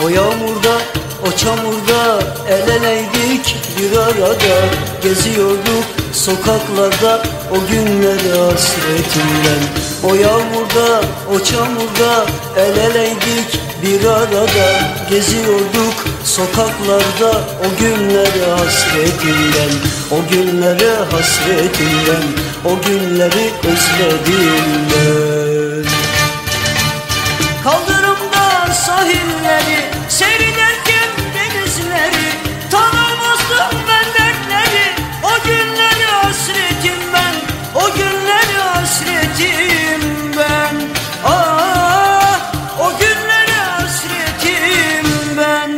O yağmurda, o çamurda el eleydik, bir arada geziyorduk sokaklarda o günleri hasretinden. O yağmurda, o çamurda el eleydik, bir arada geziyorduk sokaklarda o günleri hasretinden. O günleri hasretinden, o günleri özlediğimden. Kaldırımda sahilleri seyrederken denizleri, tanımazdım ben dertleri. O günleri hasretim ben, o günleri hasretim ben. Ah, o günleri hasretim ben.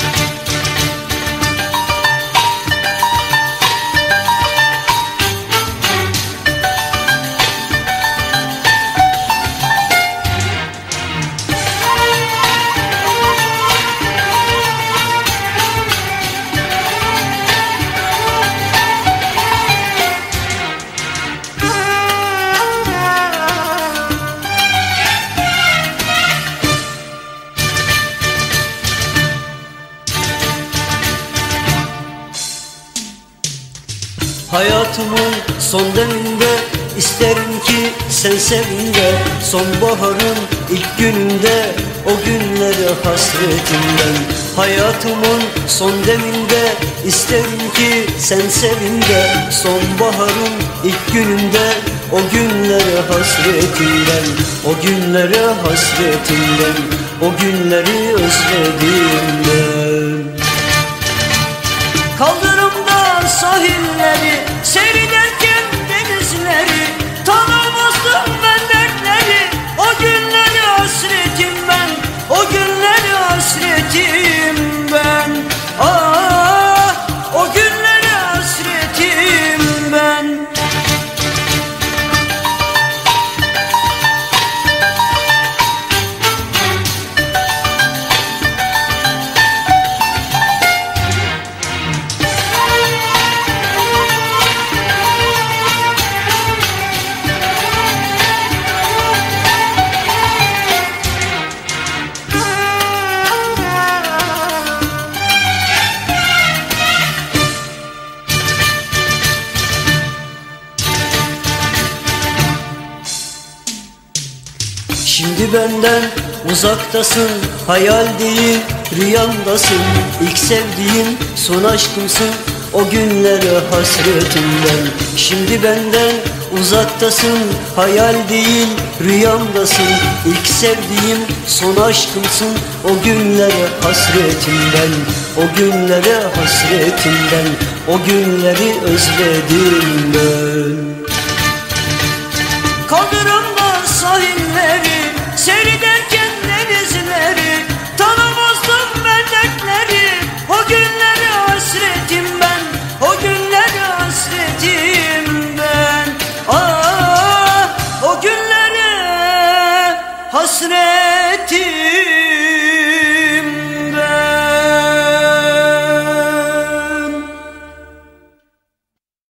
Hayatımın son deminde isterim ki sen sevinde, sonbaharın ilk gününde o günleri hasretinden. Hayatımın son deminde isterim ki sen sevinde, sonbaharın ilk gününde o günleri hasretinden. O günleri hasretinden, o günleri özlediğimden. Kaldırımda sahilleri seyrederken denizleri, tanımazdım ben dertleri. O günleri hasretim ben, o günleri hasretim ben. Ah, o günleri hasretim ben. Şimdi benden uzaktasın, hayal değil rüyamdasın. İlk sevdiğim son aşkımsın, o günlere hasretimden. Şimdi benden uzaktasın, hayal değil rüyamdasın. İlk sevdiğim son aşkımsın, o günlere hasretimden. O günlere hasretimden, o günleri özlediğimden. Kaldırımda sahilleri seyrederken denizleri, tanımazdım ben dertleri. O günleri hasretim ben, o günleri hasretim ben. Ah, o günleri hasretim